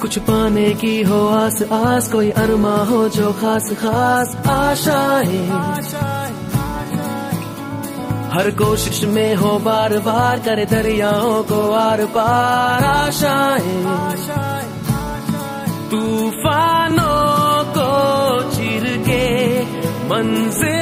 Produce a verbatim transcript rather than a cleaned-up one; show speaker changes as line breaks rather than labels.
कुछ पाने की हो आस आस, कोई अरमा हो जो खास खास आशाएं, हर कोशिश में हो बार बार करे दरियाओं को आर पार आशाएं, तूफानों को चीर के मंजिल